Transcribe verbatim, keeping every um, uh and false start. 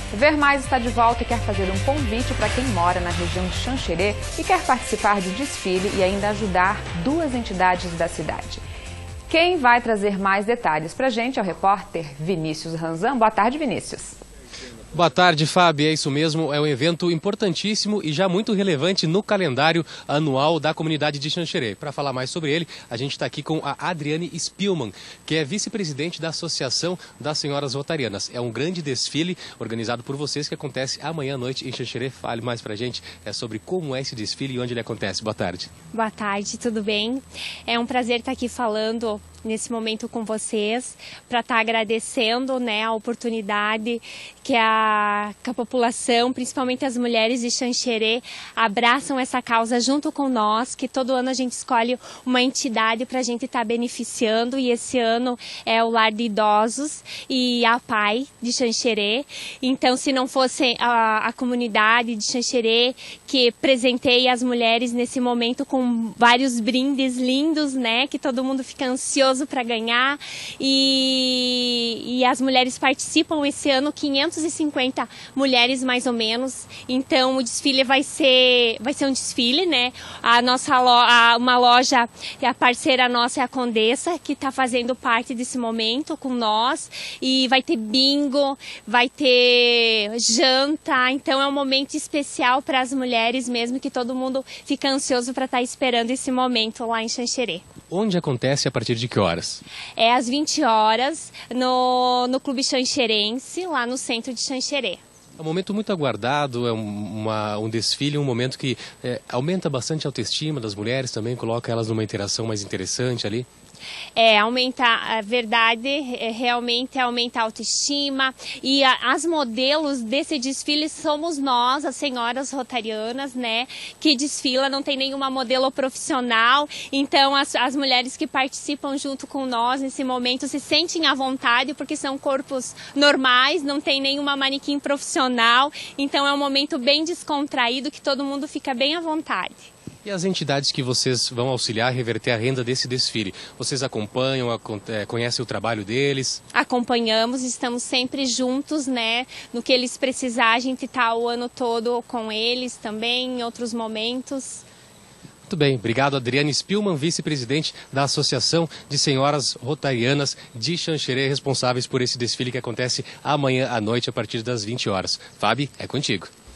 Ver Mais está de volta e quer fazer um convite para quem mora na região de Xanxerê e quer participar do desfile e ainda ajudar duas entidades da cidade. Quem vai trazer mais detalhes para a gente é o repórter Vinícius Ranzan. Boa tarde, Vinícius. Boa tarde, Fábio. É isso mesmo, é um evento importantíssimo e já muito relevante no calendário anual da comunidade de Xanxerê. Para falar mais sobre ele, a gente está aqui com a Adriane Spielmann, que é vice-presidente da Associação das Senhoras Rotarianas. É um grande desfile organizado por vocês que acontece amanhã à noite em Xanxerê. Fale mais para a gente é sobre como é esse desfile e onde ele acontece. Boa tarde. Boa tarde, tudo bem? É um prazer estar aqui falando nesse momento com vocês, para estar agradecendo, né, a oportunidade que a, que a população, principalmente as mulheres de Xanxerê, abraçam essa causa junto com nós, que todo ano a gente escolhe uma entidade para a gente estar beneficiando, e esse ano é o Lar de Idosos e a P A I de Xanxerê. Então, se não fosse a, a comunidade de Xanxerê que presenteia as mulheres nesse momento com vários brindes lindos, né, que todo mundo fica ansioso para ganhar, e, e as mulheres participam esse ano, quinhentas e cinquenta mulheres mais ou menos. Então o desfile vai ser vai ser um desfile, né? A nossa lo, a, uma loja, a parceira nossa é a Condessa, que está fazendo parte desse momento com nós, e vai ter bingo, vai ter janta. Então é um momento especial para as mulheres mesmo, que todo mundo fica ansioso para estar esperando esse momento lá em Xanxerê. Onde acontece, a partir de que horas? É às vinte horas, no, no Clube Xanxerense, lá no centro de Xanxerê. É um momento muito aguardado, é um, uma, um desfile, um momento que é, aumenta bastante a autoestima das mulheres também, coloca elas numa interação mais interessante ali. É, aumenta a verdade, é, realmente aumenta a autoestima, e a, as modelos desse desfile somos nós, as senhoras rotarianas, né, que desfila, não tem nenhuma modelo profissional, então as, as mulheres que participam junto com nós nesse momento se sentem à vontade, porque são corpos normais, não tem nenhuma manequim profissional, então é um momento bem descontraído, que todo mundo fica bem à vontade. E as entidades que vocês vão auxiliar a reverter a renda desse desfile? Vocês acompanham, conhecem o trabalho deles? Acompanhamos, estamos sempre juntos, né? No que eles precisarem, a gente está o ano todo com eles também, em outros momentos. Muito bem, obrigado, Adriane Spielmann, vice-presidente da Associação de Senhoras Rotarianas de Xanxerê, responsáveis por esse desfile que acontece amanhã à noite a partir das vinte horas. Fábio, é contigo.